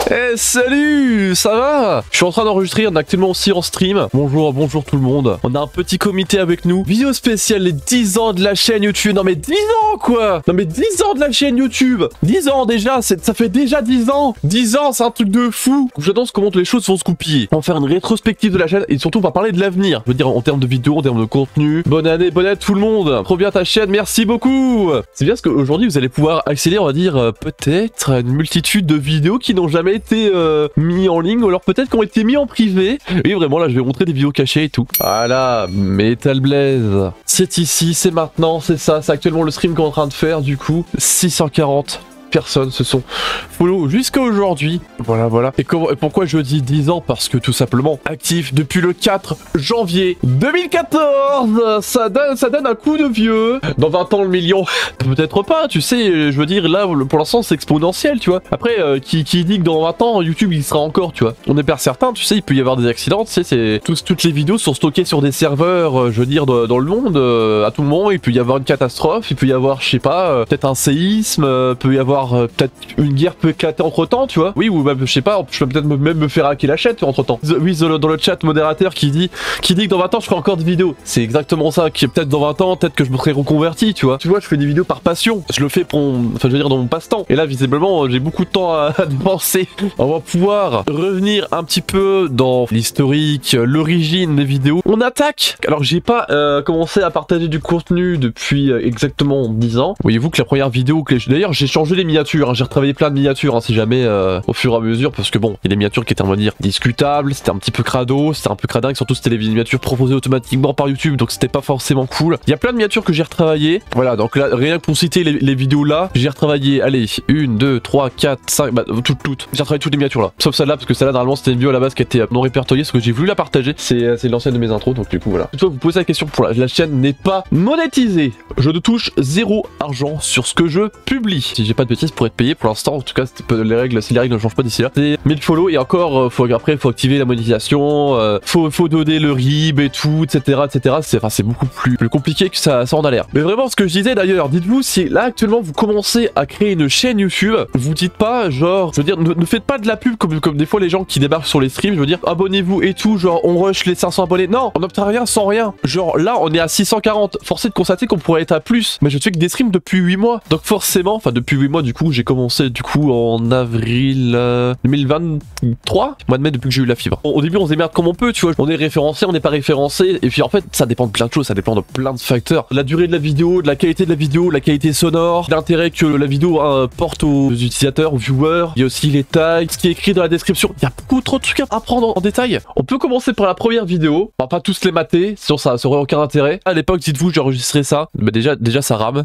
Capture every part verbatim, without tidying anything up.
Eh salut, ça va? Je suis en train d'enregistrer, on est actuellement aussi en stream. Bonjour, bonjour tout le monde. On a un petit comité avec nous. Vidéo spéciale, les dix ans de la chaîne YouTube. Non mais dix ans quoi? Non mais dix ans de la chaîne YouTube. dix ans déjà, ça fait déjà dix ans. dix ans, c'est un truc de fou. J'annonce comment les choses vont se goupiller. On va faire une rétrospective de la chaîne et surtout on va parler de l'avenir. Je veux dire en termes de vidéos, en termes de contenu. Bonne année, bonne année tout le monde. Trop bien ta chaîne, merci beaucoup. C'est bien parce qu'aujourd'hui vous allez pouvoir accéder, on va dire, euh, peut-être à une multitude de vidéos qui n'ont jamais été euh, mis en ligne ou alors peut-être qui ont été mis en privé. Et vraiment là je vais montrer des vidéos cachées et tout. Voilà, Metal Blaze. C'est ici, c'est maintenant, c'est ça, c'est actuellement le stream qu'on est en train de faire du coup. six cent quarante personnes se sont follow jusqu'à aujourd'hui. Voilà, voilà. Et, comment, et pourquoi je dis dix ans? Parce que tout simplement, actif depuis le quatre janvier deux mille quatorze. Ça donne, ça donne un coup de vieux. Dans vingt ans, le million, peut-être pas, tu sais. Je veux dire, là, pour l'instant, c'est exponentiel, tu vois. Après, euh, qui, qui dit que dans vingt ans, YouTube, il sera encore, tu vois. On n'est pas certain, tu sais, il peut y avoir des accidents, tu sais, c'est... Tous, toutes les vidéos sont stockées sur des serveurs, euh, je veux dire, de, dans le monde, euh, à tout moment. Il peut y avoir une catastrophe, il peut y avoir, je sais pas, euh, peut-être un séisme, euh, peut y avoir Euh, peut-être une guerre peut éclater entre temps, tu vois. Oui, ou même, je sais pas, je peux peut-être même me faire hacker la chaîne entre temps. Oui, dans le chat modérateur qui dit qui dit que dans vingt ans je ferai encore des vidéos. C'est exactement ça, qui est peut-être dans vingt ans, peut-être que je me serai reconverti, tu vois. Tu vois, je fais des vidéos par passion. Je le fais pour, enfin, je veux dire, dans mon passe-temps. Et là, visiblement, j'ai beaucoup de temps à, à dépenser. On va pouvoir revenir un petit peu dans l'historique, l'origine des vidéos. On attaque. Alors, j'ai pas euh, commencé à partager du contenu depuis euh, exactement dix ans. Voyez-vous que la première vidéo que les... D'ailleurs, j'ai changé les miniatures, hein. J'ai retravaillé plein de miniatures, hein, si jamais euh, au fur et à mesure, parce que bon, il y a des miniatures qui étaient, on va dire, discutables, c'était un petit peu crado, c'était un peu cradingue, surtout c'était les miniatures proposées automatiquement par YouTube, donc c'était pas forcément cool. Il y a plein de miniatures que j'ai retravaillées, voilà, donc là, rien que pour citer les, les vidéos là, j'ai retravaillé, allez, une, deux, trois, quatre, cinq, bah, toutes, toutes, j'ai retravaillé toutes les miniatures là, sauf celle-là, parce que celle-là, normalement, c'était une vidéo à la base qui était non répertoriée, parce que j'ai voulu la partager, c'est l'ancienne de mes intros, donc du coup, voilà. Toutefois, vous posez la question, pour la, la chaîne n'est pas monétisée, je ne touche zéro argent sur ce que je publie. Si j'ai pas de bêtises, pour être payé pour l'instant, en tout cas les règles, si les règles ne changent pas d'ici là, c'est mille follow et encore faut, après faut activer la monétisation, euh, faut, faut donner le R I B et tout, etc, etc. C'est enfin, c'est beaucoup plus, plus compliqué que ça, ça en a l'air. Mais vraiment, ce que je disais d'ailleurs, dites-vous si là actuellement vous commencez à créer une chaîne YouTube, vous dites pas genre, je veux dire, ne, ne faites pas de la pub comme, comme des fois les gens qui débarquent sur les streams, je veux dire, abonnez-vous et tout, genre on rush les cinq cents abonnés. Non, on n'obtient rien sans rien. Genre là on est à six cent quarante, forcé de constater qu'on pourrait être à plus, mais je fais que des streams depuis huit mois, donc forcément, enfin depuis huit mois du coup j'ai commencé du coup en avril euh, deux mille vingt-trois, mois de mai, depuis que j'ai eu la fibre. Au, au début on se démerde comme on peut, tu vois, on est référencé, on n'est pas référencé, et puis en fait ça dépend de plein de choses, ça dépend de plein de facteurs, la durée de la vidéo, de la qualité de la vidéo, la qualité sonore, l'intérêt que la vidéo hein, porte aux utilisateurs, aux viewers, il y a aussi les tags, ce qui est écrit dans la description, il y a beaucoup trop de trucs à prendre en, en détail. On peut commencer par la première vidéo, on va pas tous les mater, sinon ça, ça aurait aucun intérêt. À l'époque, dites-vous, j'ai enregistré ça, mais déjà, déjà ça rame,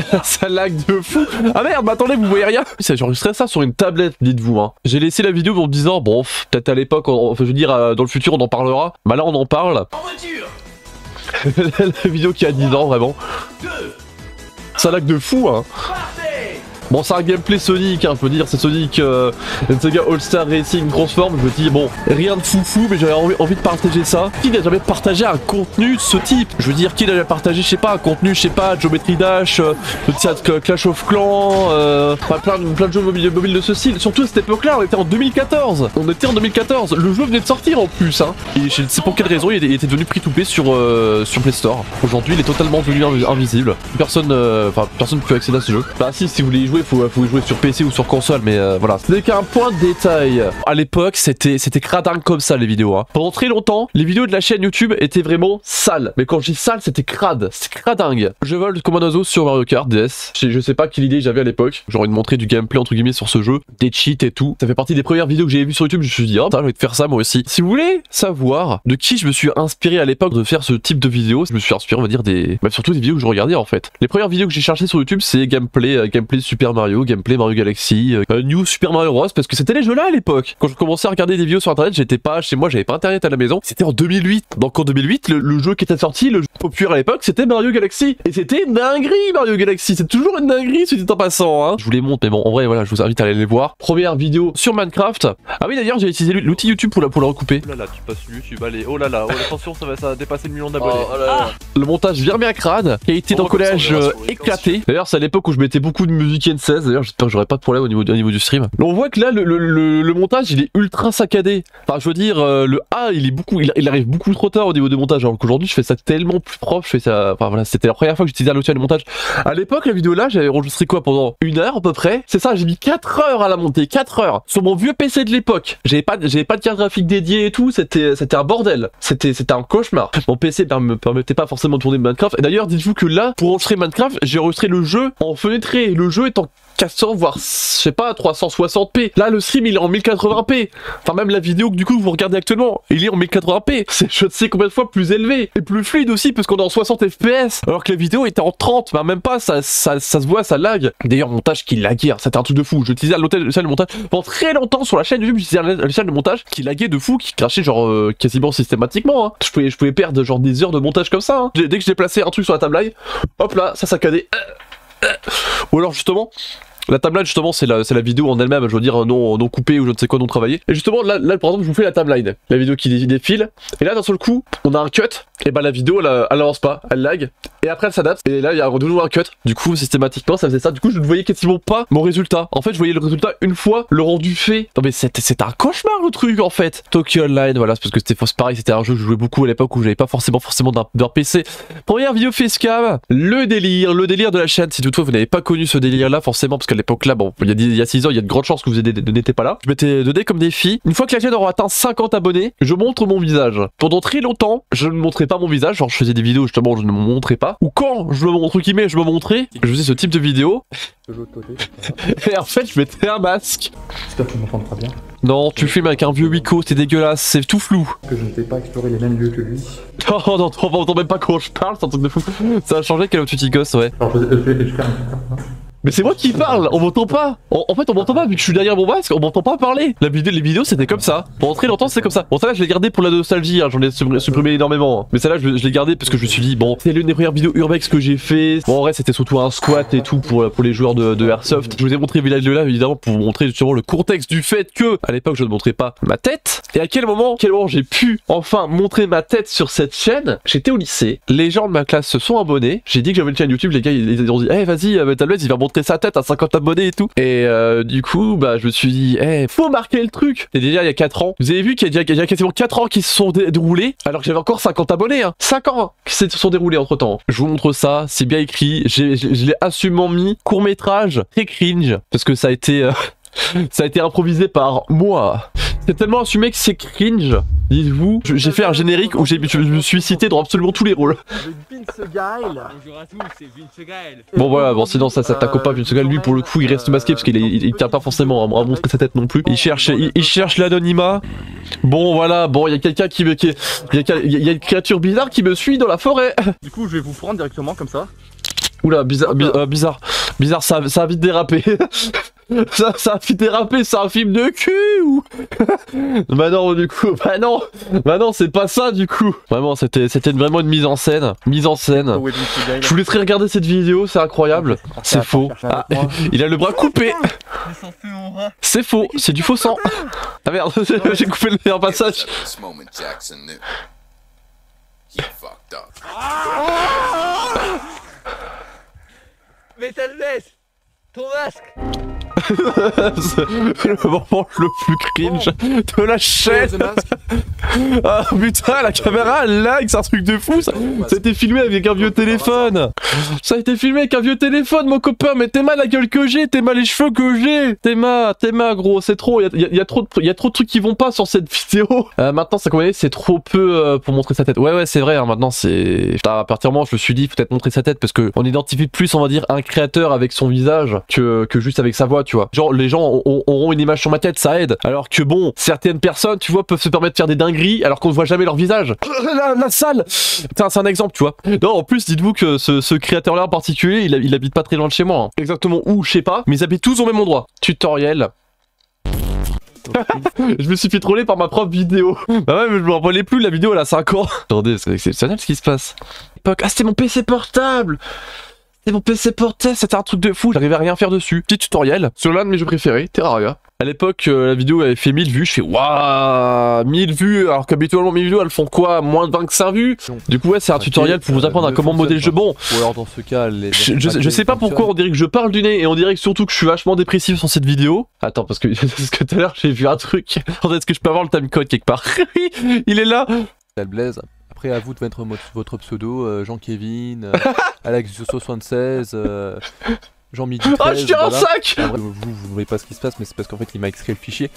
ça lag de fou. Ah merde, mais attendez, vous voyez rien? J'ai enregistré ça sur une tablette, dites-vous. Hein. J'ai laissé la vidéo en me disant, bon, peut-être à l'époque, enfin, je veux dire, euh, dans le futur, on en parlera. Bah là, on en parle. En voiture. La vidéo qui a dix ans, vraiment. Ça lag de fou, hein. Bon, c'est un gameplay Sonic, hein, je peux dire, c'est Sonic euh, Sega All-Star Racing Transform, je me dis, bon, rien de foufou, mais j'avais envie, envie de partager ça. Qui n'a jamais partagé un contenu de ce type? Je veux dire, qui n'a jamais partagé, je sais pas, un contenu, je sais pas, Geometry Dash, euh, Clash of Clans, euh, enfin, plein, plein de jeux mobiles, mobiles de ce style. Surtout à cette époque-là, on était en deux mille quatorze. On était en deux mille quatorze, le jeu venait de sortir en plus, hein. Et je ne sais pour quelle raison, il était, il était devenu free to play sur, euh, sur Play Store. Aujourd'hui, il est totalement devenu invisible. Personne, euh, enfin, personne ne peut accéder à ce jeu. Bah si, si vous voulez y jouer, Faut, faut jouer sur P C ou sur console, mais euh, voilà. Ce n'est qu'un point de détail. À l'époque, c'était c'était cradingue comme ça, les vidéos. Hein. Pendant très longtemps, les vidéos de la chaîne YouTube étaient vraiment sales. Mais quand je dis sale, c'était crade. C'était cradingue. Je vole comme un oiseau sur Mario Kart D S. Je, je sais pas quelle idée j'avais à l'époque. J'ai envie de montrer du gameplay, entre guillemets, sur ce jeu. Des cheats et tout. Ça fait partie des premières vidéos que j'ai vues sur YouTube. Je me suis dit, oh, j'ai envie de faire ça moi aussi. Si vous voulez savoir de qui je me suis inspiré à l'époque de faire ce type de vidéos, je me suis inspiré, on va dire, des... Bah, surtout des vidéos que je regardais, en fait. Les premières vidéos que j'ai cherchées sur YouTube, c'est gameplay, euh, gameplay Super Mario, gameplay Mario Galaxy, euh, New Super Mario Bros, parce que c'était les jeux là à l'époque. Quand je commençais à regarder des vidéos sur internet, j'étais pas chez moi, j'avais pas internet à la maison. C'était en deux mille huit. Donc en deux mille huit, le, le jeu qui était sorti, le jeu populaire à l'époque, c'était Mario Galaxy. Et c'était une dinguerie Mario Galaxy. C'est toujours une dinguerie, si c'est en passant. Hein. Je vous les montre, mais bon, en vrai, voilà, je vous invite à aller les voir. Première vidéo sur Minecraft. Ah oui, d'ailleurs, j'ai utilisé l'outil YouTube pour la, pour la recouper. Oh là là, tu passes YouTube, allez, oh là là, oh, attention, ça va, ça va dépasser le million d'abonnés. Oh, oh là là. Ah, le montage vient bien crade, qui a été dans le collège euh, éclaté. D'ailleurs, c'est à l'époque où je mettais beaucoup de musique une seize, d'ailleurs j'espère que j'aurai pas de problème au niveau, au niveau du stream. Mais on voit que là le, le, le, le montage il est ultra saccadé. Enfin je veux dire euh, le A il est beaucoup, il, il arrive beaucoup trop tard au niveau du montage, alors qu'aujourd'hui je fais ça tellement plus propre, je fais ça, enfin voilà, c'était la première fois que j'utilisais un logiciel de montage. À l'époque la vidéo là j'avais enregistré quoi pendant une heure à peu près, c'est ça, j'ai mis quatre heures à la monter, quatre heures, sur mon vieux P C de l'époque. J'avais pas, j'avais pas de carte graphique dédiée et tout, c'était c'était un bordel, c'était c'était un cauchemar. Mon P C ne me permettait pas forcément de tourner Minecraft, et d'ailleurs dites-vous que là, pour enregistrer Minecraft, j'ai enregistré le jeu en fenêtré, le jeu est en quatre cents voire je sais pas trois cent soixante p. Là le stream il est en mille quatre-vingts p. Enfin même la vidéo que du coup vous regardez actuellement, il est en mille quatre-vingts p. C'est je ne sais combien de fois plus élevé et plus fluide aussi parce qu'on est en soixante F P S alors que la vidéo était en trente, bah même pas, ça, ça, ça se voit, ça lag. D'ailleurs montage qui laguait, hein, c'était un truc de fou. J'utilisais l'hôtel de montage pendant très longtemps sur la chaîne YouTube, j'utilisais la chaîne de montage qui laguait de fou, qui crachait genre euh, quasiment systématiquement. Hein. Je pouvais je pouvais perdre genre des heures de montage comme ça. Hein. Dès que j'ai placé un truc sur la timeline, hop là, ça saccadait. Ou alors justement la timeline justement c'est la, la vidéo en elle-même, je veux dire non, non coupée ou je ne sais quoi, non travaillée. Et justement là, là par exemple je vous fais la timeline, la vidéo qui défile, et là d'un seul coup on a un cut, et bah la vidéo elle, elle avance pas, elle lag, et après elle s'adapte, et là il y a de nouveau un cut. Du coup systématiquement ça faisait ça, du coup je ne voyais quasiment pas mon résultat. En fait je voyais le résultat une fois le rendu fait. Non mais c'était un cauchemar le truc en fait. Tokyo Online, voilà, c'est parce que c'était pareil, c'était un jeu que je jouais beaucoup à l'époque où j'avais pas forcément forcément d'un P C. Première vidéo facecam, le délire, le délire de la chaîne, si toutefois vous n'avez pas connu ce délire là forcément, parce qu'à l'époque là, bon, il y a il y a six ans, il y a de grandes chances que vous n'étiez pas là. Je m'étais donné comme défi, une fois que la chaîne aura atteint cinquante abonnés, je montre mon visage. Pendant très longtemps, je ne montrais pas mon visage, genre je faisais des vidéos justement où je ne me montrais pas. Ou quand je me montre guillemets, je me montrais, je faisais ce type de vidéo. Et en fait, je mettais un masque. J'espère que tu m'entendras bien. Non, tu filmes avec un vieux Wiko, c'est dégueulasse, c'est tout flou. Que je ne sais pas explorer les mêmes lieux que lui. Non, non, on m'entend même pas quand je parle, c'est un truc de fou. Ça a changé Call of Duty Ghost, ouais. Alors, je, je, vais, je vais faire un truc comme ça. Mais c'est moi qui parle, on m'entend pas. En, en fait on m'entend pas vu que je suis derrière mon masque, on m'entend pas parler. La vidéo, les vidéos c'était comme ça. Pendant très longtemps c'était comme ça. Bon ça là je l'ai gardé pour la nostalgie, hein. J'en ai supprimé énormément. Hein. Mais ça là je, je l'ai gardé parce que je me suis dit bon c'est l'une des premières vidéos urbex que j'ai fait. Bon en vrai c'était surtout un squat et tout pour, pour les joueurs de, de Airsoft. Je vous ai montré Village de là évidemment pour vous montrer justement le contexte du fait que à l'époque je ne montrais pas ma tête. Et à quel moment, quel moment j'ai pu enfin montrer ma tête sur cette chaîne. J'étais au lycée, les gens de ma classe se sont abonnés. J'ai dit que j'avais une chaîne YouTube, les gars ils, ils ont dit eh hey, vas-y euh, Talbez il va montrer sa tête à cinquante abonnés et tout. Et euh, du coup, bah je me suis dit, eh, hey, faut marquer le truc. Et déjà il y a quatre ans. Vous avez vu qu'il y, y, y a quasiment quatre ans qui se sont dé déroulés, alors que j'avais encore cinquante abonnés. Hein. cinq ans qui se sont déroulés entre temps. Je vous montre ça, c'est bien écrit. Je l'ai assumement mis. Court métrage, très cringe, parce que ça a été, euh, ça a été improvisé par moi. C'est tellement assumé que c'est cringe. Dites-vous, j'ai fait un générique où je me suis cité dans absolument tous les rôles. Vince Gaël. Bonjour à tous, c'est Vince Gaël. Bon voilà, bon sinon ça s'attaque pas Vince Gaël, lui pour le coup il reste masqué parce qu'il il, il tient pas forcément à, à montrer sa tête non plus. Il cherche, il, il cherche l'anonymat. Bon voilà, bon il y a quelqu'un qui me, qui, il y a, il y a une créature bizarre qui me suit dans la forêt. Du coup je vais vous prendre directement comme ça. Oula, bizarre, bi euh, bizarre, bizarre, ça, ça a vite dérapé. Ça, ça a vite dérapé, c'est un film de cul ou... Bah non, du coup, bah non, bah non, c'est pas ça du coup. Vraiment, c'était c'était vraiment une mise en scène, mise en scène. Je vous laisserai regarder cette vidéo, c'est incroyable. C'est faux. Ah, il a le bras coupé. C'est faux, c'est du faux sang. Ah merde, j'ai coupé le meilleur passage. Mais Talbez, ton masque. Le moment le plus cringe de la chaîne. Ah putain, la caméra elle lag, c'est un truc de fou ça. Ça a été filmé avec un vieux téléphone. Ça a été filmé avec un vieux téléphone mon copain. Mais t'es mal la gueule que j'ai, t'es mal les cheveux que j'ai. T'es mal, t'es mal gros, c'est trop. Il y, y, y a trop de, y a trop de trucs qui vont pas sur cette vidéo. Euh, maintenant ça comme c'est trop peu euh, pour montrer sa tête. Ouais ouais c'est vrai, hein, maintenant c'est... À partir du moment où je me suis dit peut-être montrer sa tête parce que on identifie plus on va dire un créateur avec son visage que, que juste avec sa voix tu vois. Genre les gens ont, auront une image sur ma tête, ça aide. Alors que bon, certaines personnes, tu vois, peuvent se permettre de faire des dingueries alors qu'on ne voit jamais leur visage. La, la salle. Putain, c'est un exemple, tu vois. Non, en plus, dites-vous que ce, ce créateur-là en particulier, il, il habite pas très loin de chez moi. Hein. Exactement où, je sais pas, mais ils habitent tous au même endroit. Tutoriel. Je me suis fait troller par ma propre vidéo. Bah ouais, mais je me rappelais plus, la vidéo elle a cinq ans. Attendez, c'est exceptionnel ce qui se passe. Ah, c'était mon P C portable. C'était mon P C portable, c'était un truc de fou. J'arrivais à rien faire dessus. Petit tutoriel sur l'un de mes jeux préférés, Terraria. À l'époque, euh, la vidéo avait fait mille vues, je fais waouh, mille vues, alors qu'habituellement mes vidéos elles font quoi, moins de vingt-cinq vues. Du coup ouais, c'est un tutoriel pour vous apprendre à comment modder le jeu. Bon, ou alors dans ce cas, les je, je, je sais pas pourquoi on dirait que je parle du nez et on dirait que surtout que je suis vachement dépressif sur cette vidéo. Attends, parce que, parce que tout à l'heure j'ai vu un truc. Attendez, est-ce que je peux avoir le timecode quelque part? Oui, il est là. Blaise. Après, à vous de mettre votre pseudo, euh, Jean-Kevin, euh, Alex soixante-seize, euh, Jean-Midi treize. Ah, je suis un voilà. sac. Après, vous, vous ne voyez pas ce qui se passe, mais c'est parce qu'en fait, il m'a extrait le fichier.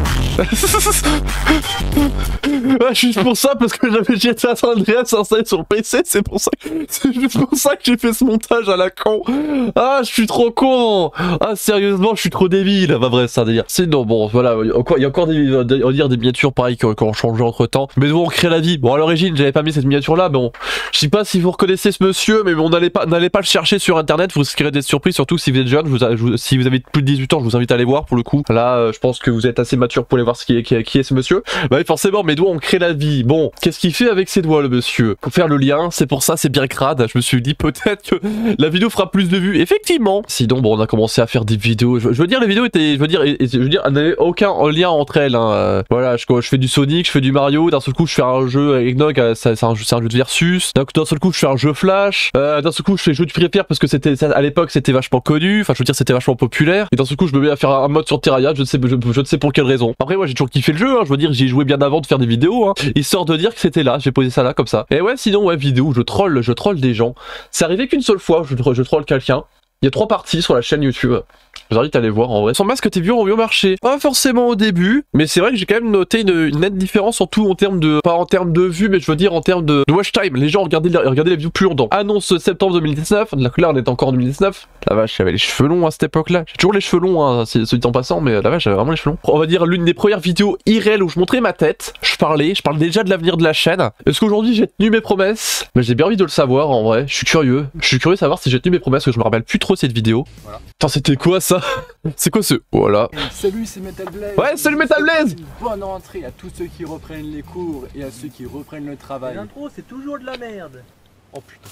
Ouais, juste pour ça, parce que j'avais G T A San Andreas installé sur le P C, c'est pour ça, c'est juste pour ça que j'ai fait ce montage à la con. Ah, je suis trop con. Ah, sérieusement, je suis trop débile. Bah bref, c'est un délire. Sinon, bon, voilà, il y a encore des, on va dire des miniatures pareil qui ont changé entre temps. Mais bon, on crée la vie. Bon, à l'origine, j'avais pas mis cette miniature là, bon, je sais pas si vous reconnaissez ce monsieur, mais bon, n'allez pas, n'allez pas le chercher sur internet, vous risquerez d'être surpris, surtout si vous êtes jeune. Je vous, je vous, si vous avez plus de dix-huit ans, je vous invite à aller voir pour le coup. Là, euh, je pense que vous êtes assez mature pour aller voir ce qui est, qui est, qui est ce monsieur. Bah oui, forcément, mes doigts ont créé la vie. Bon, qu'est-ce qu'il fait avec ses doigts, le monsieur? Pour faire le lien, c'est pour ça, c'est bien crade. Je me suis dit peut-être que la vidéo fera plus de vues. Effectivement. Sinon, bon, on a commencé à faire des vidéos. Je, je veux dire, les vidéos étaient, je veux dire, et, et, je veux dire, elles n'avaient aucun lien entre elles. Hein. Euh, voilà, je, je fais du Sonic, je fais du Mario. D'un seul coup, je fais un jeu avec Nog, c'est un, un jeu de versus. D'un seul coup, je fais un jeu Flash. Euh, d'un seul coup, je fais jeu de Free Fire parce que c'était, à l'époque, c'était vachement connu. Enfin, je veux dire, c'était vachement populaire. Et d'un seul coup, je me mets à faire un mode sur Terraria. Je ne sais, je, je ne sais pour quelle raison. Après, moi, j'ai toujours kiffé le jeu. Hein. Je veux dire, j'y ai joué bien avant de faire des vidéos. Hein. Histoire de dire que c'était là. J'ai posé ça là comme ça. Et ouais, sinon, ouais, vidéo, je troll, je troll des gens. C'est arrivé qu'une seule fois, je, je troll quelqu'un. Il y a trois parties sur la chaîne YouTube. Je vous invite à aller voir en vrai. Sans masque, tes vues ont mieux marché. Pas forcément au début, mais c'est vrai que j'ai quand même noté une, une nette différence, surtout en termes de, pas en termes de vues, mais je veux dire en termes de, de watch time. Les gens regardaient, regardaient les vidéos plus longtemps. Annonce septembre deux mille dix-neuf. Là, on est encore en deux mille dix-neuf. La vache, j'avais les cheveux longs à cette époque-là. J'ai toujours les cheveux longs, hein, c'est ce dit en passant, mais la vache, j'avais vraiment les cheveux longs. On va dire l'une des premières vidéos I R L où je montrais ma tête. Je parlais, je parle déjà de l'avenir de la chaîne. Est-ce qu'aujourd'hui j'ai tenu mes promesses? Mais j'ai bien envie de le savoir en vrai. Je suis curieux. Je suis curieux de savoir si j'ai tenu mes promesses, parce que je me rappelle plus trop cette vidéo. Voilà. Putain, c'était quoi ça? C'est quoi ce... Voilà. Salut, c'est Metal Blaze. Ouais, salut Metal Blaze. Bonne entrée à tous ceux qui reprennent les cours et à ceux qui reprennent le travail. L'intro, c'est toujours de la merde. Oh putain.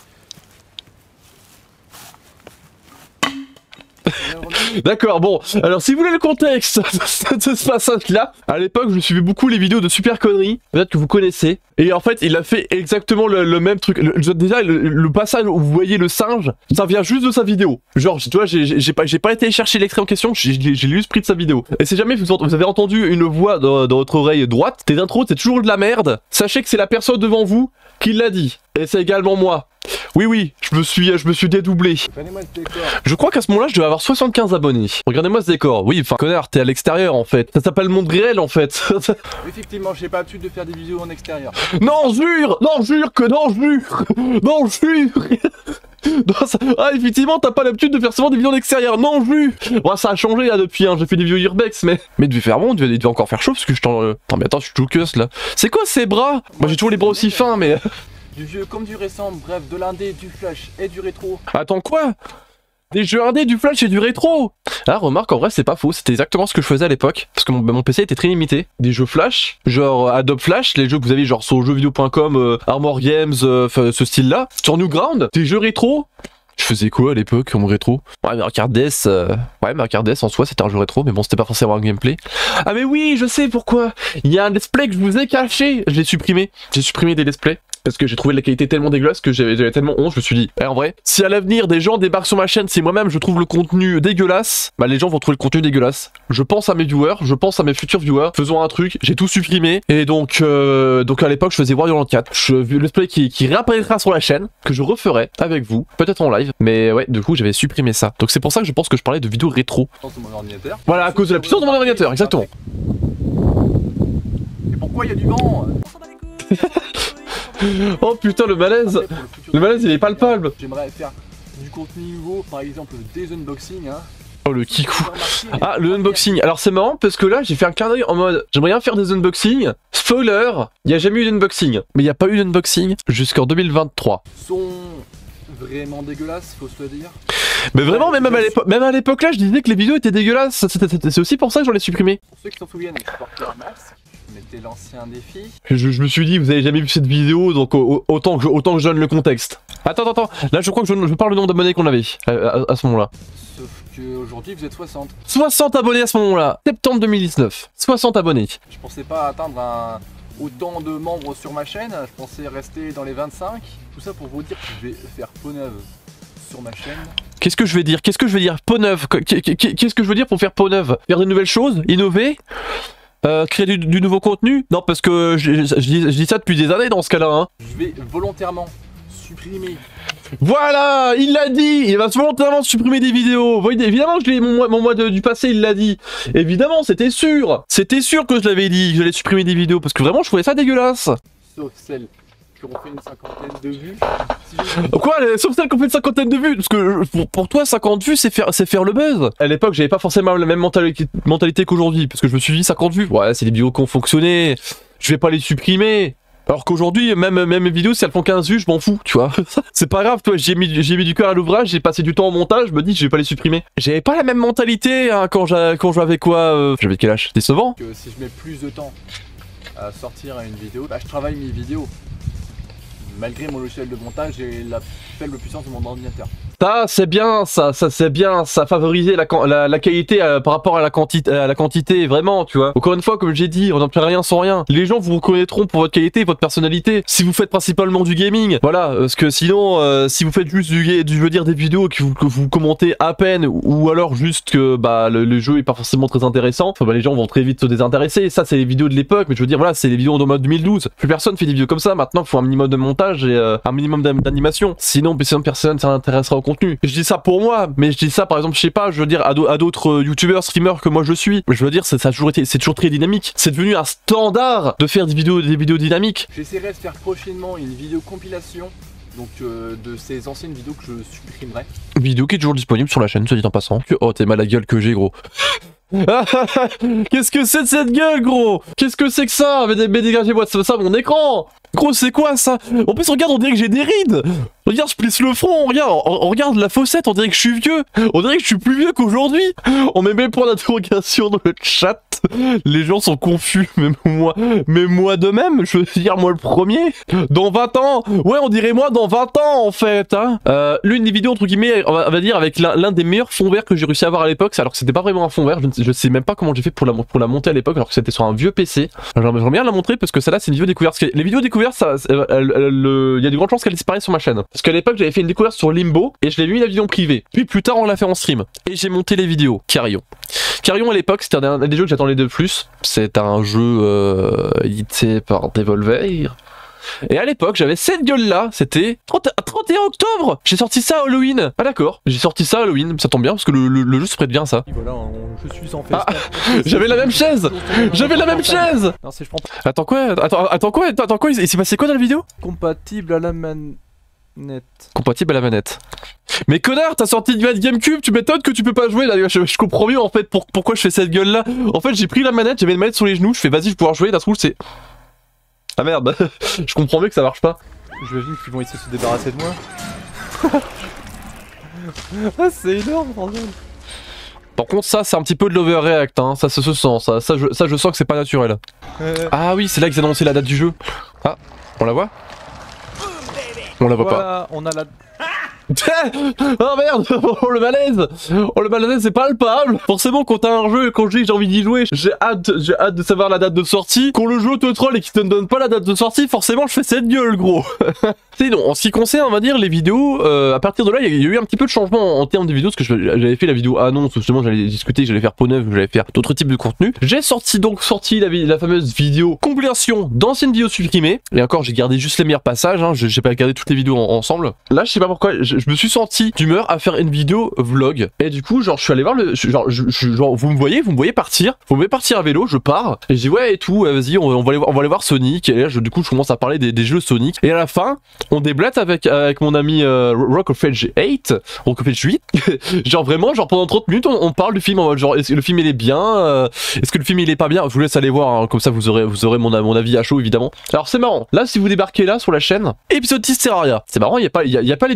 D'accord, bon, alors si vous voulez le contexte de ce passage-là, à l'époque je suivais beaucoup les vidéos de Super Conneries, peut-être que vous connaissez, et en fait il a fait exactement le, le même truc. Le, déjà le, le passage où vous voyez le singe, ça vient juste de sa vidéo. Genre, tu vois, j'ai pas, pas été chercher l'extrait en question, j'ai juste pris de sa vidéo. Et si jamais vous, vous avez entendu une voix dans, dans votre oreille droite, tes intros c'est toujours de la merde, sachez que c'est la personne devant vous qui l'a dit, et c'est également moi. Oui, oui, je me suis, je me suis dédoublé. Je crois qu'à ce moment-là, je devais avoir soixante-quinze abonnés. Regardez-moi ce décor. Oui, enfin, connard, t'es à l'extérieur en fait. Ça s'appelle monde réel en fait. Effectivement, j'ai pas l'habitude de faire des vidéos en extérieur. Non, jure, non, jure que non, jure, non, jure. Non, ça... Ah, effectivement, t'as pas l'habitude de faire souvent des vidéos en extérieur. Non, jure. Bon, ça a changé là depuis. Hein. J'ai fait des vidéos urbex, mais mais il devait faire bon, il devait, il devait encore faire chaud parce que je t'en. Attends, mais attends, je suis tout cuss là. C'est quoi ces bras? Moi, j'ai toujours les bras aussi fins, mais. Du vieux comme du récent, bref, de l'indé, du flash et du rétro. Attends, quoi? Des jeux indés, du flash et du rétro? Ah, remarque, en vrai, c'est pas faux. C'était exactement ce que je faisais à l'époque. Parce que mon, mon P C était très limité. Des jeux flash, genre Adobe Flash, les jeux que vous avez genre sur jeuxvideo point com, euh, Armor Games, euh, ce style-là. Sur Newground, des jeux rétro. Je faisais quoi à l'époque en rétro? Ouais, mais Arcades, euh... ouais, mais Arcades en soi c'était un jeu rétro, mais bon, c'était pas forcément un gameplay. Ah, mais oui, je sais pourquoi. Il y a un let's play que je vous ai caché. Je l'ai supprimé. J'ai supprimé des let's play. Parce que j'ai trouvé la qualité tellement dégueulasse que j'avais tellement honte, je me suis dit, eh, en vrai, si à l'avenir des gens débarquent sur ma chaîne, si moi-même je trouve le contenu dégueulasse, bah les gens vont trouver le contenu dégueulasse. Je pense à mes viewers, je pense à mes futurs viewers, faisons un truc, j'ai tout supprimé, et donc euh, donc à l'époque je faisais Wario Land quatre, je, le let's play qui, qui réapparaîtra sur la chaîne, que je referai avec vous, peut-être en live, mais ouais, du coup j'avais supprimé ça. Donc c'est pour ça que je pense que je parlais de vidéos rétro. Voilà, à cause de la puissance de mon ordinateur, exactement. Et pourquoi il y a du vent? Oh putain, le malaise. Le malaise il est palpable. J'aimerais faire du contenu nouveau, par exemple des unboxings, hein. Oh le kikou. Ah, le unboxing. Alors c'est marrant parce que là j'ai fait un clin d'œil en mode j'aimerais bien faire des unboxings. Spoiler, il n'y a jamais eu d'unboxing. Mais il n'y a pas eu d'unboxing jusqu'en deux mille vingt-trois. Sont vraiment dégueulasses, faut se le dire. Mais vraiment, même à l'époque, même à l'époque là, je disais que les vidéos étaient dégueulasses. C'est aussi pour ça que j'en ai supprimé. Pour ceux qui s'en souviennent, je portais un masque. Mettez l'ancien défi. Je, je me suis dit, vous avez jamais vu cette vidéo, donc autant que je, autant que je donne le contexte. Attends, attends, attends. Là, je crois que je, je parle le nombre d'abonnés qu'on avait à, à, à ce moment-là. Sauf qu'aujourd'hui vous êtes soixante. soixante abonnés à ce moment-là, septembre deux mille dix-neuf. soixante abonnés. Je pensais pas atteindre un... autant de membres sur ma chaîne, je pensais rester dans les vingt-cinq. Tout ça pour vous dire que je vais faire peau neuve sur ma chaîne. Qu'est-ce que je vais dire? Qu'est-ce que je vais dire? Peau neuve. Qu'est-ce que je veux dire pour faire peau neuve? Faire de nouvelles choses? Innover? Euh, créer du, du nouveau contenu? Non, parce que je, je, je, dis, je dis ça depuis des années dans ce cas-là. Hein. Je vais volontairement supprimer. Voilà, il l'a dit. Il va volontairement supprimer des vidéos. Vous voyez, évidemment, je l'ai mon mois, mon mois de, du passé, il l'a dit. Évidemment, c'était sûr. C'était sûr que je l'avais dit, que j'allais supprimer des vidéos, parce que vraiment, je trouvais ça dégueulasse. Sauf celles qui ont fait une cinquantaine de vues. Si Quoi? Sauf celles qui ont fait une cinquantaine de vues? Parce que pour, pour toi, cinquante vues, c'est faire, faire le buzz. À l'époque, j'avais pas forcément la même mentalité, mentalité qu'aujourd'hui, parce que je me suis dit cinquante vues. Ouais, c'est des vidéos qui ont fonctionné. Je vais pas les supprimer. Alors qu'aujourd'hui, même, même mes vidéos, si elles font quinze vues, je m'en fous, tu vois. C'est pas grave, toi, j'ai mis, j'ai mis du cœur à l'ouvrage, j'ai passé du temps au montage, je me dis, je vais pas les supprimer. J'avais pas la même mentalité hein, quand j'avais quoi euh... J'avais quel âge? Décevant. Que si je mets plus de temps à sortir une vidéo, bah je travaille mes vidéos. Malgré mon logiciel de montage et la faible puissance de mon ordinateur. Ça, c'est bien, ça, ça c'est bien, ça favorisait la, la, la qualité euh, par rapport à la, quantité, à la quantité, vraiment, tu vois. Encore une fois, comme j'ai dit, on n'en fait rien sans rien. Les gens vous reconnaîtront pour votre qualité, votre personnalité. Si vous faites principalement du gaming, voilà, parce que sinon, euh, si vous faites juste du, du je veux dire, des vidéos que vous, que vous commentez à peine, ou alors juste que bah le, le jeu est pas forcément très intéressant, enfin, bah, les gens vont très vite se désintéresser. Ça, c'est les vidéos de l'époque, mais je veux dire, voilà, c'est les vidéos de mode deux mille douze. Plus personne fait des vidéos comme ça. Maintenant, il faut un minimum de montage et euh, un minimum d'animation. Sinon, sinon, personne s'intéressera au contenu. Je dis ça pour moi, mais je dis ça par exemple, je sais pas, je veux dire à d'autres youtubeurs, streamers que moi je suis. Je veux dire, ça a toujours été, c'est toujours très dynamique. C'est devenu un standard de faire des vidéos, des vidéos dynamiques. J'essaierai de faire prochainement une vidéo compilation, donc euh, de ces anciennes vidéos que je supprimerai. Vidéo qui est toujours disponible sur la chaîne, soit dit en passant. Oh, t'es mal la gueule que j'ai, gros. Qu'est-ce que c'est de cette gueule, gros? Qu'est-ce que c'est que ça? Mais, mais dégagez-moi de ça, mon écran. Gros, c'est quoi ça? En plus, regarde, on dirait que j'ai des rides. Regarde, je plisse le front. Regarde, on, on regarde la fossette, on dirait que je suis vieux. On dirait que je suis plus vieux qu'aujourd'hui. On met mes points d'interrogation dans le chat. Les gens sont confus, même moi. Mais moi de même, je veux dire, moi le premier. Dans vingt ans. Ouais, on dirait moi dans vingt ans, en fait. Hein. Euh, L'une des vidéos, entre guillemets, on va, on va dire, avec l'un des meilleurs fonds verts que j'ai réussi à avoir à l'époque, alors que c'était pas vraiment un fond vert. Je, ne sais, je sais même pas comment j'ai fait pour la, pour la monter à l'époque, alors que c'était sur un vieux P C. J'aimerais bien la montrer parce que celle-là, c'est une vidéo découverte. Les vidéos découvertes, ça, il y a de grandes chances qu'elle disparaisse sur ma chaîne. Parce qu'à l'époque, j'avais fait une découverte sur Limbo et je l'ai mis la vidéo en privé. Puis plus tard, on l'a fait en stream. Et j'ai monté les vidéos. Carrion. Carrion à l'époque, c'était un des jeux que j'attendais de plus. C'est un jeu euh, édité par Devolver. Et à l'époque, j'avais cette gueule-là, c'était trente et un octobre. J'ai sorti ça à Halloween. Ah d'accord, j'ai sorti ça à Halloween, ça tombe bien parce que le, le, le jeu se prête bien à ça. Voilà, on, je suis en fait. Ah, j'avais la même chaise. J'avais la même chaise. Non, c'est je prends pas. Attends quoi? Attends, attends quoi? Attends quoi? Il s'est passé quoi dans la vidéo? Compatible à la manette. Compatible à la manette. Mais connard, t'as sorti une manette GameCube, tu m'étonnes que tu peux pas jouer là. Je, je comprends mieux en fait pour, pourquoi je fais cette gueule là. En fait, j'ai pris la manette, j'avais une manette sur les genoux, je fais vas-y, je vais pouvoir jouer. D'un coup, c'est. Ah merde, je comprends mieux que ça marche pas. J'imagine qu'ils vont essayer de se débarrasser de moi. Ah, c'est énorme, bordel. Par contre, ça, c'est un petit peu de l'overreact, hein. Ça, ça se sent, ça. Ça je, ça, je sens que c'est pas naturel. Euh... Ah oui, c'est là qu'ils ont annoncé la date du jeu. Ah, on la voit? On la voit voilà, pas. On a la. Oh merde. Oh le malaise. Oh le malaise c'est palpable. Forcément quand t'as un jeu et quand je dis que j'ai envie d'y jouer, j'ai hâte, j'ai hâte de savoir la date de sortie. Quand le jeu te troll et qu'il te donne pas la date de sortie, forcément je fais cette gueule gros. Sinon, en ce qui concerne on va dire les vidéos, euh, à partir de là il y a eu un petit peu de changement en, en termes de vidéos, parce que j'avais fait la vidéo annonce où justement j'allais discuter, j'allais faire peau neuve, j'allais faire d'autres types de contenu. J'ai sorti donc sorti la, la fameuse vidéo compilation d'anciennes vidéos supprimées. Et encore j'ai gardé juste les meilleurs passages, hein, j'ai pas gardé toutes les vidéos en, ensemble. Là je sais pas pourquoi, je, je me suis senti d'humeur à faire une vidéo vlog. Et du coup genre je suis allé voir le... Genre, je, je, genre vous me voyez, vous me voyez partir, vous me voyez partir à vélo, je pars. Et je dis ouais et tout, vas-y on, on, va aller voir, on va aller voir Sonic. Et là je, du coup je commence à parler des, des jeux Sonic. Et à la fin on déblate avec, avec mon ami euh, Rock of Age huit. Rock of Age huit. Genre vraiment genre pendant trente minutes on, on parle du film en mode genre est-ce que le film il est bien, euh, est-ce que le film il est pas bien. Je vous laisse aller voir hein, comme ça vous aurez, vous aurez mon, mon avis à chaud évidemment. Alors c'est marrant, là si vous débarquez là sur la chaîne, épisode dix Terraria. C'est marrant, il n'y a, pas, y a, y a pas les dix autres épisodes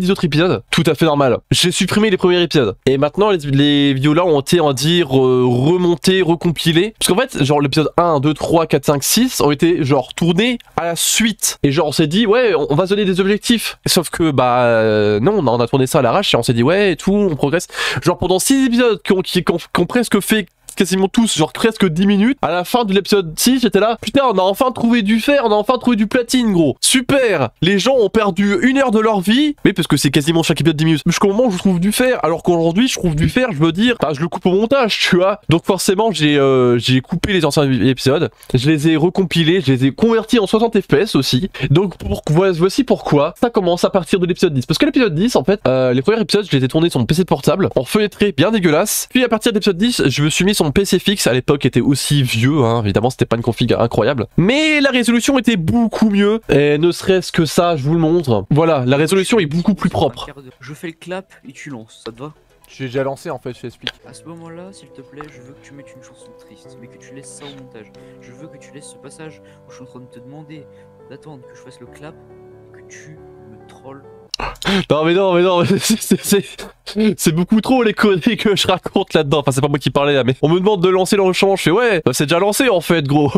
épisodes, tout à fait normal. J'ai supprimé les premiers épisodes. Et maintenant, les, les vidéos là ont été, on va dire, euh, remontées, recompilées. Parce qu'en fait, genre l'épisode un, deux, trois, quatre, cinq, six ont été genre tournés à la suite. Et genre on s'est dit, ouais, on va se donner des objectifs. Sauf que, bah, euh, non, on a tourné ça à l'arrache et on s'est dit, ouais, et tout, on progresse. Genre pendant six épisodes qui ont, qui, qui ont, qui ont presque fait quasiment tous, genre presque dix minutes. À la fin de l'épisode six, j'étais là, putain, on a enfin trouvé du fer, on a enfin trouvé du platine, gros. Super. Les gens ont perdu une heure de leur vie, mais parce que c'est quasiment chaque épisode dix minutes. Jusqu'au moment où je trouve du fer, alors qu'aujourd'hui, je trouve du fer, je veux dire, enfin, je le coupe au montage, tu vois. Donc forcément, j'ai euh, j'ai coupé les anciens épisodes, je les ai recompilés, je les ai convertis en soixante F P S aussi. Donc pour, voici pourquoi ça commence à partir de l'épisode dix. Parce que l'épisode dix, en fait, euh, les premiers épisodes, je les ai tournés sur mon P C portable, en fenêtré bien dégueulasse. Puis à partir de l'épisode dix, je me suis mis sur mon P C fixe, à l'époque était aussi vieux, hein. Évidemment c'était pas une config incroyable, mais la résolution était beaucoup mieux, et ne serait-ce que ça, je vous le montre, voilà, la résolution est beaucoup plus propre. Je fais le clap et tu lances, ça te va? J'ai déjà lancé en fait, je t'explique. À ce moment-là, s'il te plaît, je veux que tu mettes une chanson triste, mais que tu laisses ça au montage. Je veux que tu laisses ce passage où je suis en train de te demander d'attendre que je fasse le clap et que tu me trolles. Non mais non mais non, c'est beaucoup trop les conneries que je raconte là-dedans. Enfin c'est pas moi qui parlais là, mais on me demande de lancer l'enregistrement, je fais ouais, bah, c'est déjà lancé en fait gros.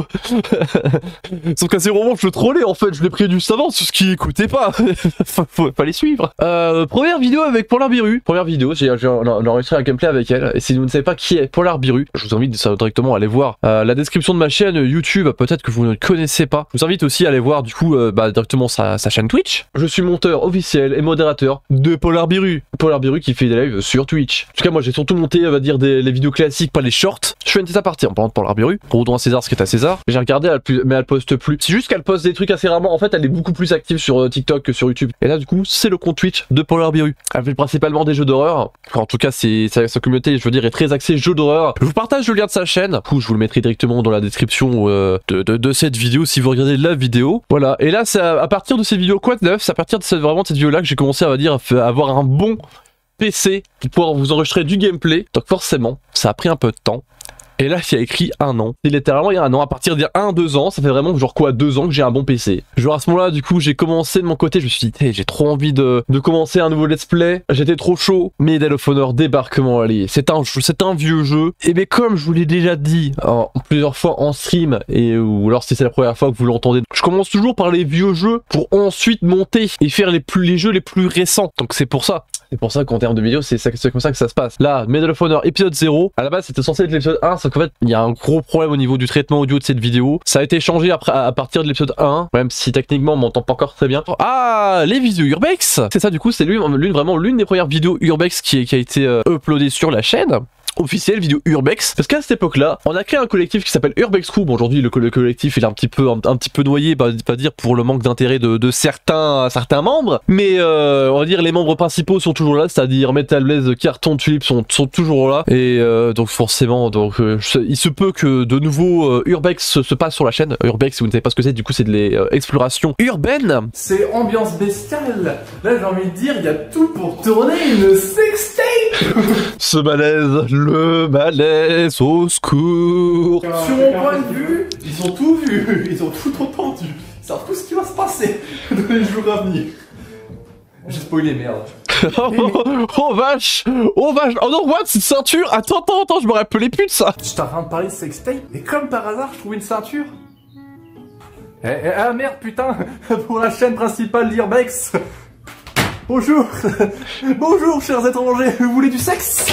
Sauf qu'à ces moments je le trollais en fait, je l'ai pris du savant, c'est ce qui écoutait pas. Fallait suivre. Euh, première vidéo avec Polar Biru. Première vidéo, j'ai enregistré un gameplay avec elle. Et si vous ne savez pas qui est Polar Biru, je vous invite ça, directement à aller voir euh, la description de ma chaîne YouTube, peut-être que vous ne connaissez pas. Je vous invite aussi à aller voir du coup euh, bah, directement sa, sa chaîne Twitch. Je suis monteur officiel et modérateur de Polar Biru. Polar Biru qui fait des lives sur Twitch. En tout cas, moi j'ai surtout monté, on va dire, des, les vidéos classiques, pas les shorts. Je fais une petite aparté en parlant de Polar Biru. Redons à César ce qui est à César. J'ai regardé, elle plus, mais elle poste plus. C'est juste qu'elle poste des trucs assez rarement. En fait, elle est beaucoup plus active sur TikTok que sur YouTube. Et là, du coup, c'est le compte Twitch de Polar Biru. Elle fait principalement des jeux d'horreur. En tout cas, c'est sa, sa communauté, je veux dire, est très axée jeux d'horreur. Je vous partage le lien de sa chaîne. Du coup, je vous le mettrai directement dans la description euh, de, de, de cette vidéo si vous regardez la vidéo. Voilà. Et là, c'est à, à partir de ces vidéos quoi de neuf, c'est à partir de cette, vraiment de cette vidéo là que j'ai commencé à dire à avoir un bon P C pour pouvoir vous enregistrer du gameplay. Donc forcément, ça a pris un peu de temps. Et là, il y a écrit un an. C'est littéralement il y a un an. À partir d'il y a un, deux ans, ça fait vraiment genre quoi, deux ans que j'ai un bon P C. Genre à ce moment-là, du coup, j'ai commencé de mon côté. Je me suis dit, hey, j'ai trop envie de, de commencer un nouveau let's play. J'étais trop chaud. Medal of Honor débarquement, allez. C'est un, c'est un vieux jeu. Et bien, comme je vous l'ai déjà dit euh, plusieurs fois en stream, et ou alors si c'est la première fois que vous l'entendez, je commence toujours par les vieux jeux pour ensuite monter et faire les, plus, les jeux les plus récents. Donc c'est pour ça. C'est pour ça qu'en termes de vidéo, c'est comme ça que ça se passe. Là, Medal of Honor épisode zéro. À la base, c'était censé être l'épisode un, sauf qu'en fait, il y a un gros problème au niveau du traitement audio de cette vidéo. Ça a été changé après, à partir de l'épisode un, même si techniquement, on m'entend pas encore très bien. Ah, les vidéos Urbex. C'est ça, du coup, c'est l'une vraiment l'une des premières vidéos Urbex qui, qui a été euh, uploadée sur la chaîne. Officiel vidéo Urbex, parce qu'à cette époque là on a créé un collectif qui s'appelle Urbex Crew. Bon, aujourd'hui le, le collectif il est un petit peu un, un petit peu noyé, pas, pas dire pour le manque d'intérêt de, de certains certains membres, mais euh, on va dire les membres principaux sont toujours là, c'est-à-dire Metal Blaze, Carton, Tulip sont, sont toujours là, et euh, donc forcément donc euh, il se peut que de nouveau euh, Urbex se, se passe sur la chaîne. Urbex, si vous ne savez pas ce que c'est, du coup c'est de l'exploration euh, urbaine. C'est ambiance bestiale. Là j'ai envie de dire, il y a tout pour tourner une sextape. Ce malaise, le malaise, au secours. Sur mon point de vue, ils ont tout vu, ils ont tout entendu. Ils savent tout ce qui va se passer dans les jours à venir. J'ai spoilé, merde. oh, oh vache, oh vache, oh non, what, cette ceinture. Attends, attends, attends, je me rappelais plus de ça. J'étais en train de parler de sextape, et comme par hasard, je trouve une ceinture. Eh, eh, ah merde, putain, pour la chaîne principale d'Urbex. Bonjour, bonjour chers étrangers, vous voulez du sexe?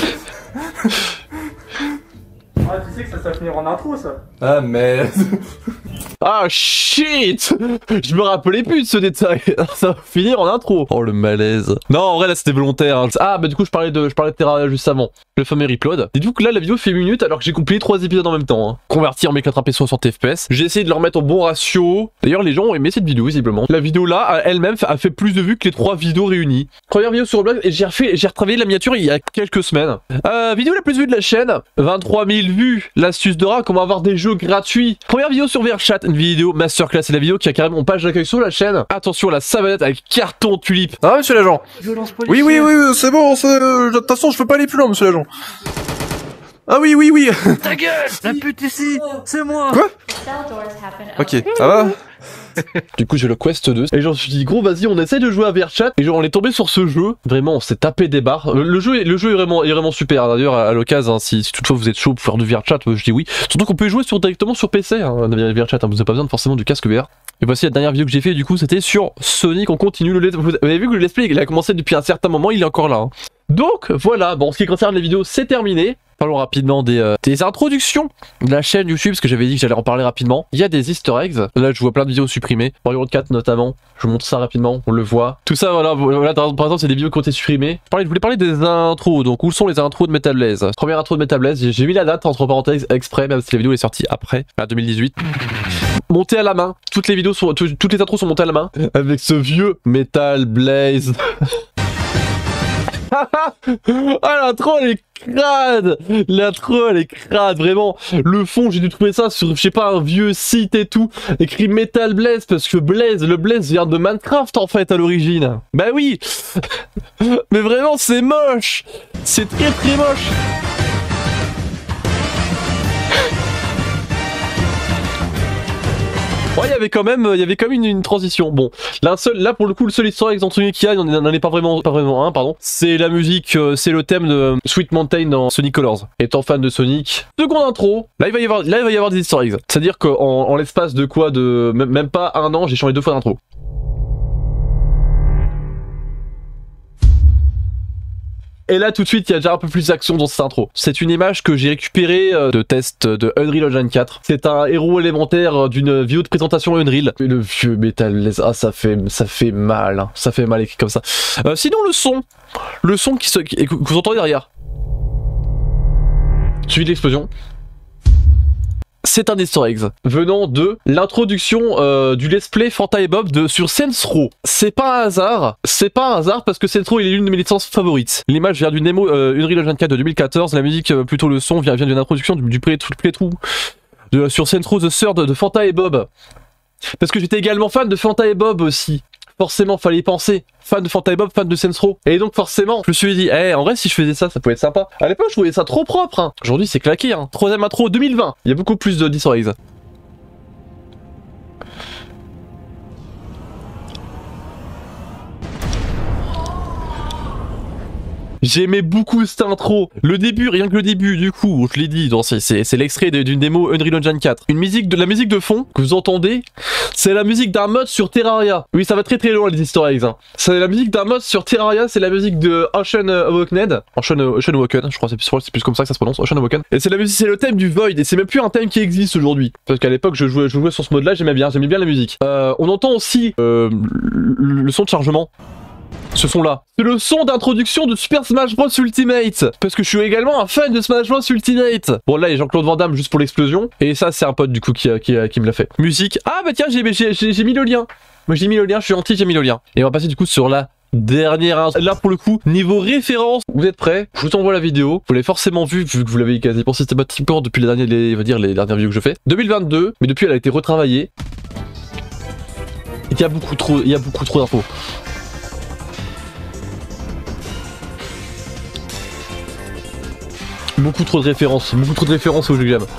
Ah, tu sais que ça, ça va finir en intro, ça. Ah, merde. Ah, shit. Je me rappelais plus de ce détail. Ça va finir en intro. Oh, le malaise. Non, en vrai, là, c'était volontaire. Hein. Ah, bah du coup, je parlais de, je parlais de Terra juste avant. Le fameux replode. Et du coup, là, la vidéo fait une minute alors que j'ai compilé trois épisodes en même temps. Hein. Converti en mille quatre-vingts p soixante F P S. J'ai essayé de leur mettre au bon ratio. D'ailleurs, les gens ont aimé cette vidéo, visiblement. La vidéo là, elle-même, a fait plus de vues que les trois vidéos réunies. Première vidéo sur Roblox, et j'ai refait, j'ai retravaillé la miniature il y a quelques semaines. Euh, vidéo la plus vue de la chaîne. vingt-trois mille vues. L'astuce de rat, comment avoir des jeux gratuits. Première vidéo sur VRChat, une vidéo masterclass. C'est la vidéo qui a carrément page d'accueil sur la chaîne. Attention, la savonnette avec Carton, Tulip. Ah, monsieur l'agent. Oui, oui, oui, oui c'est bon. De toute façon, je peux pas aller plus loin, monsieur l'agent. Ah oui, oui, oui. Ta gueule. La pute ici, c'est moi. Quoi? Ok, ça va? Du coup, j'ai le Quest deux. Et je me suis dit, gros, vas-y, on essaie de jouer à V R Chat. Et genre, on est tombé sur ce jeu. Vraiment, on s'est tapé des barres. Le jeu, est, le jeu est, vraiment, est vraiment super. D'ailleurs, à, à l'occasion, hein, si, si toutefois vous êtes chaud pour faire du V R Chat, je dis oui. Surtout qu'on peut y jouer sur, directement sur P C. Hein, V R Chat, hein, vous n'avez pas besoin de, forcément du casque V R. Et voici la dernière vidéo que j'ai fait, du coup, c'était sur Sonic. On continue le let's Vous avez vu que le let's play, il a commencé depuis un certain moment, il est encore là. Hein. Donc, voilà. Bon, en ce qui concerne les vidéos, c'est terminé. Parlons rapidement des, euh, des introductions de la chaîne YouTube, parce que j'avais dit que j'allais en parler rapidement. Il y a des easter eggs. Là, je vois plein de vidéos supprimées. Mario quatre notamment. Je vous montre ça rapidement, on le voit. Tout ça, voilà, voilà par exemple, c'est des vidéos qui ont été supprimées. Je, parlais, je voulais parler des intros. Donc, où sont les intros de Metal Blaze? Première intro de Metal Blaze, j'ai mis la date entre parenthèses exprès, même si la vidéo est sortie après, à deux mille dix-huit. Montée à la main. Toutes les vidéos sont, toutes les intros sont montées à la main. Avec ce vieux Metal Blaze. Ah, l'intro elle est crade. L'intro elle est crade, vraiment. Le fond, j'ai dû trouver ça sur, je sais pas, un vieux site et tout, écrit Metal Blaze, parce que Blaze, le Blaze vient de Minecraft en fait à l'origine. Bah oui. Mais vraiment c'est moche. C'est très très moche. Ouais, il y avait quand même, il y avait quand même une, une transition. Bon, là, seul, là pour le coup, le seul histoire avec Sonic qu'il y a, il n'en est pas vraiment, pas vraiment un, pardon. C'est la musique, euh, c'est le thème de Sweet Mountain dans Sonic Colors. Étant fan de Sonic, seconde intro. Là, il va y avoir, là, il va y avoir des easter eggs. C'est-à-dire qu'en en l'espace de quoi, de même, même pas un an, j'ai changé deux fois d'intro. Et là, tout de suite, il y a déjà un peu plus d'action dans cette intro. C'est une image que j'ai récupérée euh, de test de Unreal Engine quatre. C'est un héros élémentaire d'une vidéo de présentation Unreal. Et le vieux Metal, ah, ça fait, ça fait mal. Hein. Ça fait mal écrit comme ça. Euh, sinon, le son. Le son qui se, qui, que vous entendez derrière. Suivi de l'explosion. C'est un easter egg venant de l'introduction euh, du let's play Fanta et Bob de, sur Saints Row. C'est pas un hasard, c'est pas un hasard parce que Saints Row il est l'une de mes licences favorites. L'image vient d'une démo euh, Unreal Engine quatre de deux mille quatorze, la musique, euh, plutôt le son, vient, vient d'une introduction du, du playthrough de, sur Saints Row The Third de Fanta et Bob. Parce que j'étais également fan de Fanta et Bob aussi. Forcément, fallait y penser. Fan de Fanta et Bob, fan de Saints Row. Et donc forcément, je me suis dit, eh, hey, en vrai, si je faisais ça, ça pouvait être sympa. À l'époque, je trouvais ça trop propre. Hein. Aujourd'hui, c'est claqué. Hein. Troisième intro deux mille vingt. Il y a beaucoup plus de d'easter eggs. J'aimais beaucoup cette intro. Le début, rien que le début, du coup, je l'ai dit, c'est l'extrait d'une démo Unreal Engine quatre. Une musique de, la musique de fond que vous entendez, c'est la musique d'un mod sur Terraria. Oui, ça va très très loin les easter eggs. Hein. C'est la musique d'un mod sur Terraria, c'est la musique de Ocean Awakened. Ocean, Ocean Awaken, je crois que c'est plus comme ça que ça se prononce, Ocean Awaken. Et c'est la musique, c'est le thème du Void, et c'est même plus un thème qui existe aujourd'hui. Parce qu'à l'époque, je jouais, je jouais sur ce mode-là, j'aimais bien, j'aimais bien la musique. Euh, on entend aussi euh, le, le son de chargement. Ce son là, c'est le son d'introduction de Super Smash Bros Ultimate. Parce que je suis également un fan de Smash Bros Ultimate. Bon là il y a Jean-Claude Van Damme juste pour l'explosion. Et ça c'est un pote du coup qui, qui, qui me l'a fait. Musique, ah bah tiens j'ai mis le lien. Moi j'ai mis le lien, je suis gentil, j'ai mis le lien. Et on va passer du coup sur la dernière intro. Là pour le coup, niveau référence, vous êtes prêts? Je vous envoie la vidéo. Vous l'avez forcément vu vu que vous l'avez quasiment systématiquement depuis les dernières, les, va dire, les dernières vidéos que je fais. deux mille vingt-deux, mais depuis elle a été retravaillée. Il y a beaucoup trop, il y a beaucoup trop d'infos. Beaucoup trop de références, beaucoup trop de références au jeu que j'aime.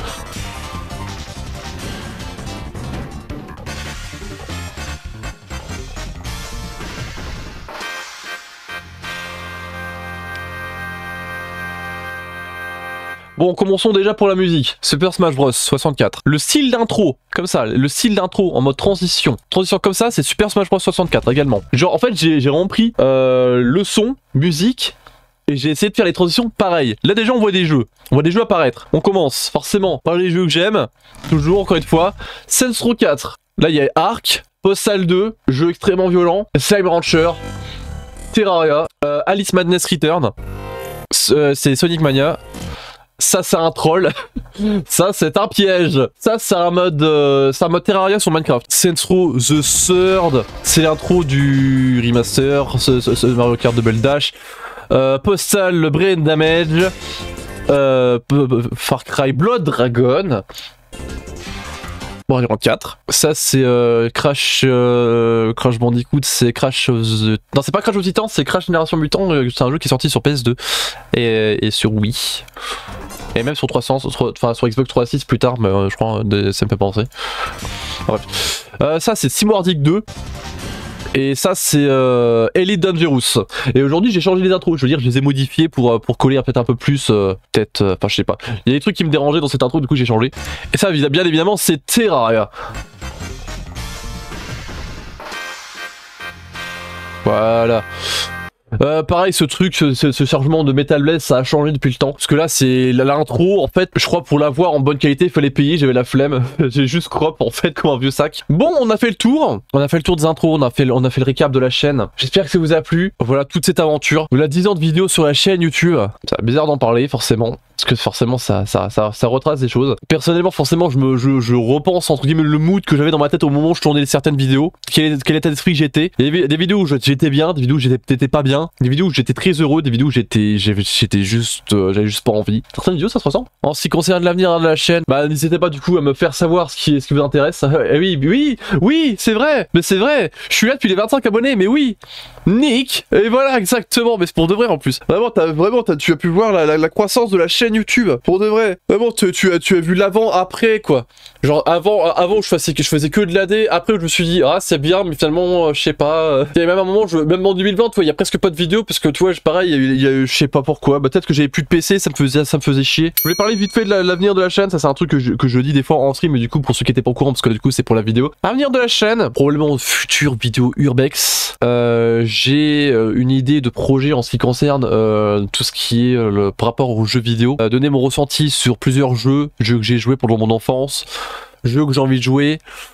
Bon, commençons déjà pour la musique. Super Smash Bros soixante-quatre. Le style d'intro, comme ça, le style d'intro en mode transition. Transition comme ça, c'est Super Smash Bros soixante-quatre également. Genre, en fait, j'ai vraiment pris euh, le son, musique, et j'ai essayé de faire les transitions pareil. Là déjà on voit des jeux, on voit des jeux apparaître. On commence forcément par les jeux que j'aime, toujours encore une fois. Saints Row quatre, là il y a Ark, Postal deux, jeu extrêmement violent, Slime Rancher, Terraria, euh, Alice Madness Return, euh, c'est Sonic Mania. Ça c'est un troll, ça c'est un piège, ça c'est un mode euh, c'est un mode Terraria sur Minecraft. Saints Row The Third, c'est l'intro du remaster, ce, ce, ce Mario Kart Double Dash. Euh, Postal Brain Damage, euh, Far Cry Blood Dragon, Mario quatre. Ça c'est euh, Crash euh, Crash Bandicoot, c'est Crash of the... Non c'est pas Crash of Titan, c'est Crash Génération Mutant, c'est un jeu qui est sorti sur P S deux et, et sur Wii. Et même sur trois cents, sur, enfin sur Xbox trois cent six plus tard, mais euh, je crois, de, ça me fait penser. Bref. Euh, ça, c'est Simwardic deux. Et ça c'est euh, Elite Dangerous. Et aujourd'hui j'ai changé les intros, je veux dire je les ai modifiés pour, pour coller peut-être un peu plus, euh, peut-être, enfin euh, je sais pas. Il y a des trucs qui me dérangeaient dans cette intro, du coup j'ai changé. Et ça bien évidemment c'est Terraria. Voilà. Euh, pareil, ce truc, ce, ce chargement de Metal Blade, ça a changé depuis le temps. Parce que là, c'est l'intro, en fait, je crois pour l'avoir en bonne qualité, il fallait payer, j'avais la flemme. J'ai juste crop, en fait, comme un vieux sac. Bon, on a fait le tour. On a fait le tour des intros, on a fait, on a fait le récap de la chaîne. J'espère que ça vous a plu. Voilà, toute cette aventure. Voilà, dix ans de vidéos sur la chaîne YouTube. C'est bizarre d'en parler, forcément. Parce que forcément, ça, ça, ça, ça retrace des choses. Personnellement, forcément, je, me, je, je repense, entre guillemets, le mood que j'avais dans ma tête au moment où je tournais certaines vidéos. Quel, quel état d'esprit j'étais. Il y avait des vidéos où j'étais bien, des vidéos où j'étais pas bien. Des vidéos où j'étais très heureux, des vidéos où j'étais j'étais juste euh, j'avais juste pas envie. Certaines vidéos ça se ressent. En ce qui concerne l'avenir de la chaîne, bah n'hésitez pas du coup à me faire savoir ce qui, ce qui vous intéresse. Et oui, oui, oui, c'est vrai, mais c'est vrai. Je suis là depuis les vingt-cinq abonnés, mais oui. Nick. Et voilà exactement, mais c'est pour de vrai en plus. Vraiment, t'as vraiment as, tu as pu voir la, la, la croissance de la chaîne YouTube. Pour de vrai. Vraiment, tu, tu, as, tu as vu l'avant après quoi. Genre avant, avant je faisais, je faisais que de l'A D. Après je me suis dit ah c'est bien, mais finalement euh, je sais pas. Il y a même un moment, je, même en deux mille vingt, tu vois, il y a presque pas de vidéos parce que tu vois, pareil, il y a eu, je sais pas pourquoi. Bah peut-être que j'avais plus de P C, ça me faisait, ça me faisait chier. Je voulais parler vite fait de l'avenir de la chaîne. Ça c'est un truc que je, que je dis des fois en stream, mais du coup pour ceux qui étaient pas au courant, parce que du coup c'est pour la vidéo. Avenir de la chaîne, probablement future vidéo Urbex. Euh, J'ai une idée de projet en ce qui concerne euh, tout ce qui est euh, le, par rapport aux jeux vidéo. Euh, donner mon ressenti sur plusieurs jeux, jeux que j'ai joués pendant mon enfance, jeux que j'ai envie de jouer.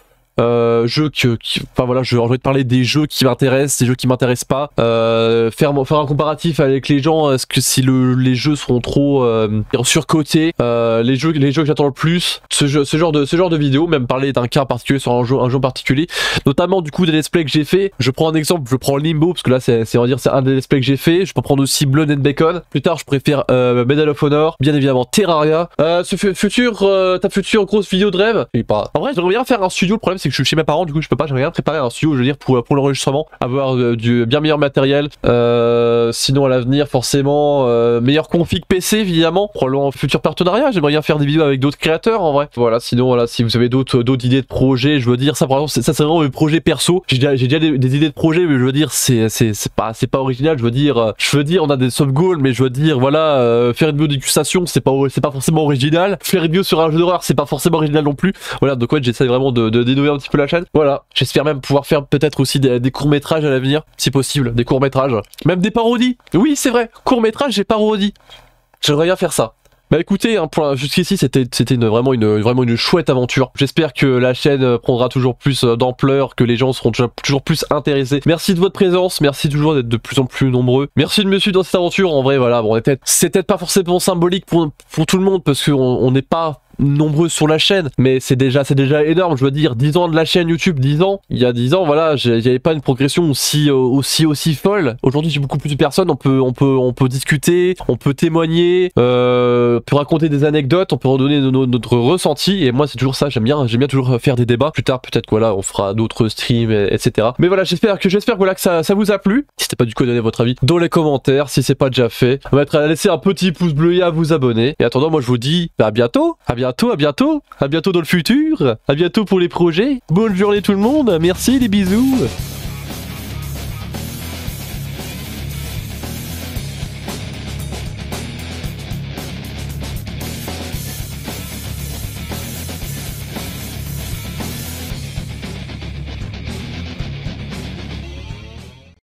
Euh, jeux que, qui, enfin voilà, je vais te parler des jeux qui m'intéressent, des jeux qui m'intéressent pas, euh, faire, faire un comparatif avec les gens, est-ce que si le, les jeux seront trop euh, surcotés, euh, les jeux, les jeux que j'attends le plus, ce, jeu, ce genre de, ce genre de vidéo, même parler d'un cas particulier sur un jeu, un jeu particulier, notamment du coup des let's play que j'ai fait. Je prends un exemple, je prends Limbo parce que là c'est, on va dire c'est un des let's play que j'ai fait. Je peux prendre aussi Blood and Bacon. Plus tard je préfère euh, Medal of Honor, bien évidemment Terraria. Euh, ce futur, euh, ta future grosse vidéo de rêve. Je sais pas. En vrai j'aimerais bien faire un studio. Le problème c'est que je suis chez mes parents, du coup je peux pas, j'aimerais bien préparer un studio, je veux dire, pour, pour l'enregistrement, avoir euh, du bien meilleur matériel, euh, sinon à l'avenir forcément euh, meilleur config P C évidemment, probablement futur partenariat, j'aimerais bien faire des vidéos avec d'autres créateurs en vrai. Voilà, sinon voilà, si vous avez d'autres d'autres idées de projets, je veux dire, ça par exemple, ça c'est vraiment mes projets perso, j'ai déjà, déjà des, des idées de projets, mais je veux dire, c'est pas, pas original, je veux dire, euh, je veux dire, on a des soft goals, mais je veux dire, voilà, euh, faire une vidéo dégustation, c'est pas, pas forcément original, faire une vidéo sur un jeu d'horreur, c'est pas forcément original non plus. Voilà, donc ouais, j'essaie vraiment de, de dénouer un petit peu la chaîne. Voilà, j'espère même pouvoir faire peut-être aussi des, des courts-métrages à l'avenir, si possible, des courts-métrages. Même des parodies. Oui, c'est vrai, courts-métrages et parodies. J'aimerais bien faire ça. Bah écoutez, hein, jusqu'ici c'était une, vraiment, une, vraiment une chouette aventure. J'espère que la chaîne prendra toujours plus d'ampleur, que les gens seront toujours, toujours plus intéressés. Merci de votre présence, merci toujours d'être de plus en plus nombreux. Merci de me suivre dans cette aventure. En vrai, voilà, bon, c'est peut-être pas forcément symbolique pour, pour tout le monde parce qu'on n'est pas nombreux sur la chaîne, mais c'est déjà c'est déjà énorme. Je veux dire, dix ans de la chaîne YouTube, dix ans, il y a dix ans, voilà, il n'y avait pas une progression aussi aussi aussi folle. Aujourd'hui j'ai beaucoup plus de personnes, on peut on peut on peut discuter, on peut témoigner, euh, on peut raconter des anecdotes, on peut redonner no, no, notre ressenti, et moi c'est toujours ça, j'aime bien j'aime bien toujours faire des débats. Plus tard peut-être voilà, on fera d'autres streams, et cetera. Mais voilà, j'espère que j'espère voilà que ça, ça vous a plu. N'hésitez pas du coup à donner votre avis dans les commentaires si c'est pas déjà fait, à mettre à laisser un petit pouce bleu et à vous abonner. Et attendant, moi je vous dis à bientôt, à bientôt. À bientôt, à bientôt, à bientôt dans le futur, à bientôt pour les projets. Bonne journée tout le monde, merci, des bisous.